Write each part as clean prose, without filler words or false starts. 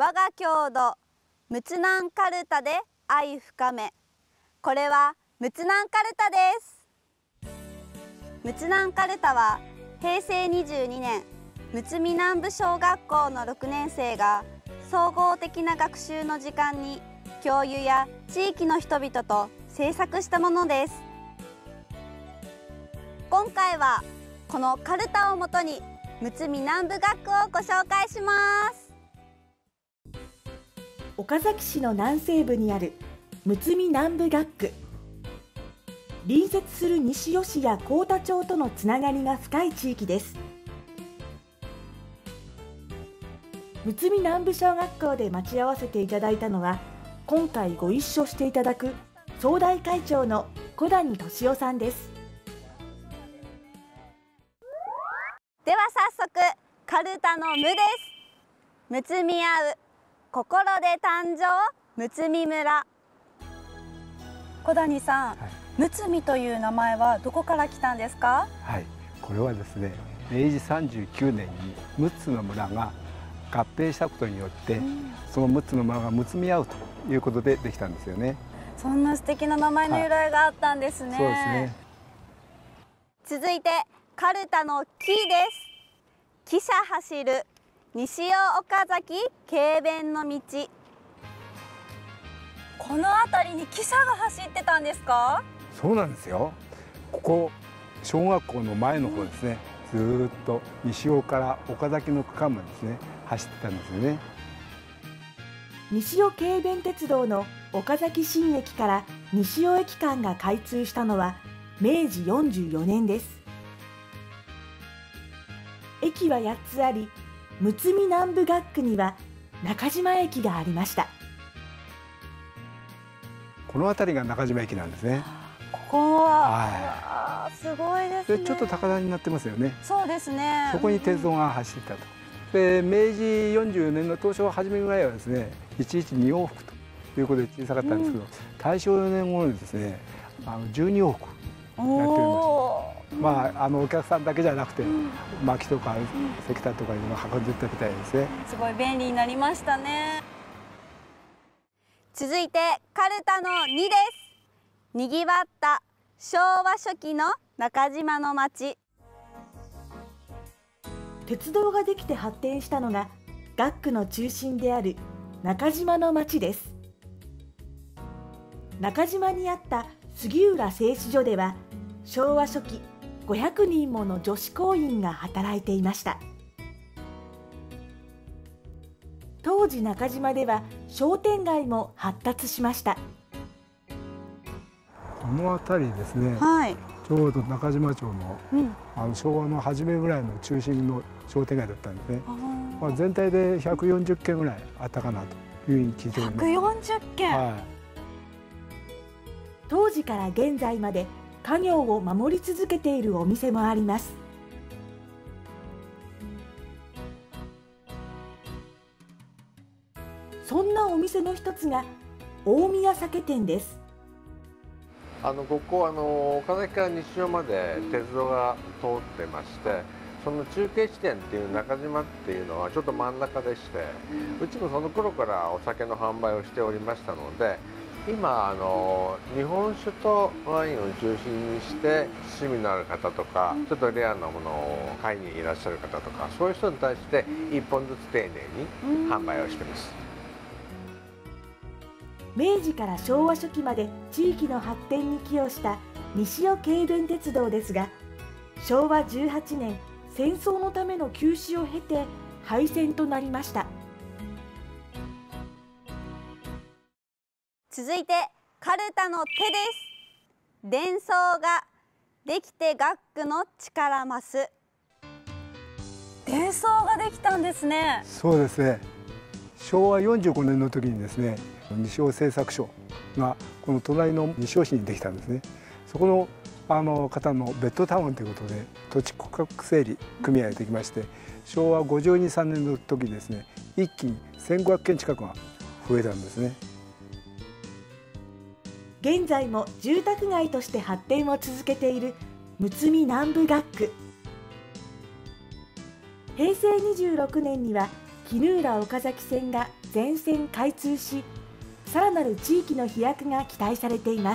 我が郷土陸南かるたで愛深め。これは陸南かるたです。陸南かるたは平成22年陸見南部小学校の6年生が総合的な学習の時間に教諭や地域の人々と制作したものです。今回はこのかるたをもとに陸見南部学区をご紹介します。 岡崎市の南西部にある陸見南部学区。隣接する西尾市や幸田町とのつながりが深い地域です。陸見南部小学校で待ち合わせていただいたのは、今回ご一緒していただく総代会長の小谷俊夫さんです。 では早速かるたの「む」です。むつみ合う心で誕生むつみ村。小谷さん、むつみという名前はどこから来たんですか？ はい、これはですね、明治39年に6つの村が合併したことによって、その6つの村がむつみ合うということでできたんですよね。 そんな素敵な名前の由来があったんですね。 そうですね。 続いてかるたの「き」です。汽車走る西尾岡崎軽便の道。この辺りに汽車が走ってたんですか？ そうなんですよ。ここ小学校の前の方ですね、ずーっと西尾から岡崎の区間までですね走ってたんですよね。 西尾軽便鉄道の岡崎新駅から西尾駅間が開通したのは明治44年です。駅は8つあり、陸見南部学区には中島駅がありました。 この辺りが中島駅なんですね。 ここは、すごいですね。 でちょっと高台になってますよね。 そうですね。 そこに鉄道が走っていたと。で明治44年の当初初めぐらいはですね、1日2往復ということで小さかったんですけど、大正4年頃にですね、12往復やっておりました。お客さんだけじゃなくて、薪とか石炭とかいうのを運んでいったみたいですね。 すごい便利になりましたね。続いてかるたの「に」です。にぎわった昭和初期の中島の町。 鉄道ができて発展したのが学区の中心である中島の町です。中島にあった杉浦製糸所では昭和初期500人もの女子工員が働いていました。当時中島では商店街も発達しました。 この辺りですね、ちょうど中島町の、昭和の初めぐらいの中心の商店街だったんですね。全体で140軒ぐらいあったかなというふうに聞いております。 140軒、 当時から現在まで家業を守り続けているお店もあります。そんなお店の一つが大宮酒店です。 ここ岡崎から西尾まで鉄道が通ってまして、その中継地点っていう中島っていうのはちょっと真ん中でして、うちもその頃からお酒の販売をしておりましたので、今日本酒とワインを中心にして趣味のある方とか、ちょっとレアなものを買いにいらっしゃる方とか、そういう人に対して1本ずつ丁寧に販売をしています。 明治から昭和初期まで地域の発展に寄与した西尾軽便鉄道ですが、昭和18年戦争のための休止を経て廃線となりました。 続いてかるたの「て」です。伝送ができて学区の力増す。伝送ができたんですね。 そうですね。昭和45年の時にですね、西尾製作所がこの隣の西尾市にできたんですね。そこの方のベッドタウンということで土地区画整理組合ができまして、昭和52、3年の時にですね、一気に1500軒近くが増えたんですね。 現在も住宅街として発展を続けている陸見南部学区。平成26年には衣浦岡崎線が全線開通し、さらなる地域の飛躍が期待されています。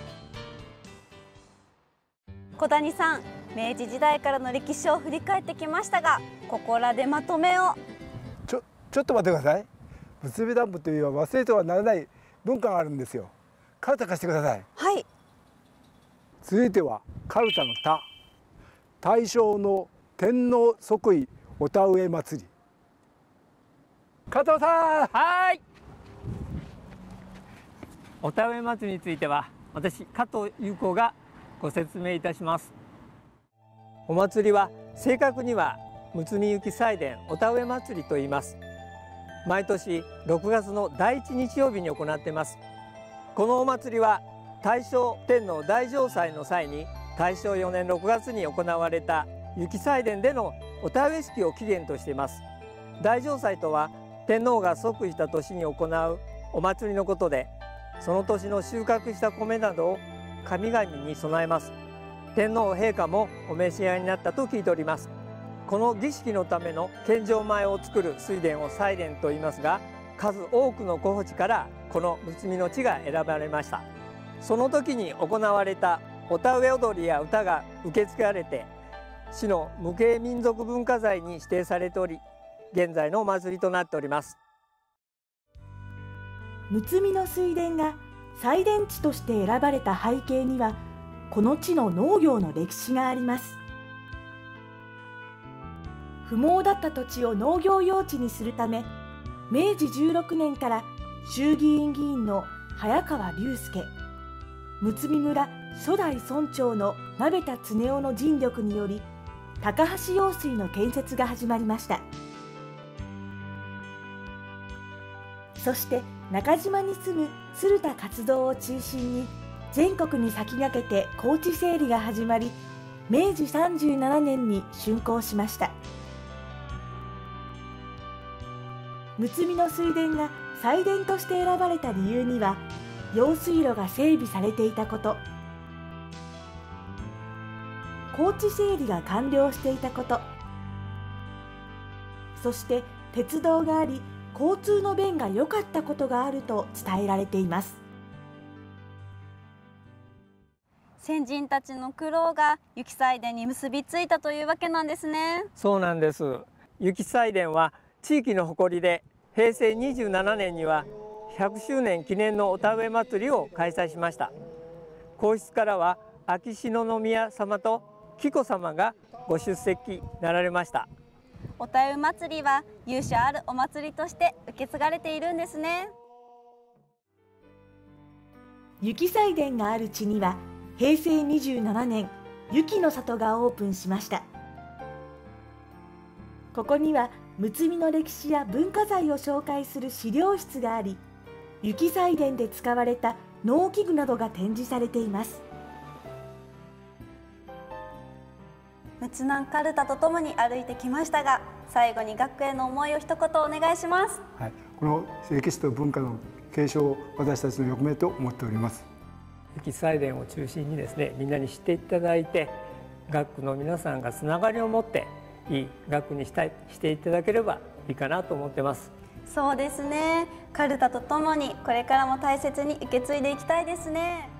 小谷さん、明治時代からの歴史を振り返ってきましたが、ここらでまとめを。 ちょっと待ってください。結び団部というのは忘れてはならない文化があるんですよ。カルタ貸してください。 はい。 続いてはカルタの田。大正の天皇即位お田植え祭り。加藤さん。 はい。お田植え祭りについては私加藤裕子がご説明いたします。お祭りは正確にはむつみゆき祭典お田植え祭りと言います。毎年6月の第1日曜日に行っています。このお祭りは大正天皇大嘗祭の際に大正4年6月に行われた雪祭典でのお田植え式を起源としています。大嘗祭とは天皇が即位した年に行うお祭りのことで、その年の収穫した米などを神々に供えます。天皇陛下もお召し上がりになったと聞いております。この儀式のための献上米を作る水田を祭田と言いますが、数多くの候補地からこのむつみの地が選ばれました。その時に行われたお田植え踊りや歌が受け継がれて、市の無形民族文化財に指定されており、現在のお祭りとなっております。 むつみの水田が祭田地として選ばれた背景には、この地の農業の歴史があります。不毛だった土地を農業用地にするため、明治16年から衆議院議員の早川隆介、むつみ村初代村長の鍋田恒夫の尽力により、高橋用水の建設が始まりました。そして中島に住む鶴田活動を中心に全国に先駆けて高地整理が始まり、明治37年に竣工しました。むつみの水田が祭田として選ばれた理由には、用水路が整備されていたこと、高地整理が完了していたこと、そして鉄道があり交通の便が良かったことがあると伝えられています。 先人たちの苦労が雪祭典に結びついたというわけなんですね。 そうなんです。雪祭典は地域の誇りで、平成27年には100周年記念のお田植え祭りを開催しました。皇室からは秋篠宮さまと紀子さまがご出席なられました。 お田植え祭りは由緒あるお祭りとして受け継がれているんですね。 雪祭典がある地には平成27年、雪の里がオープンしました。ここにはむつみの歴史や文化財を紹介する資料室があり、雪祭典で使われた農機具などが展示されています。 むつなんかるたとともに歩いてきましたが、最後に学への思いを一言お願いします。 はい、この歴史と文化の継承を私たちの役目と思っております。 雪祭典を中心にですね、みんなに知っていただいて、学区の皆さんがつながりを持っていい学区にしていただければいいかなと思ってます。 そうですね。かるたとともにこれからも大切に受け継いでいきたいですね。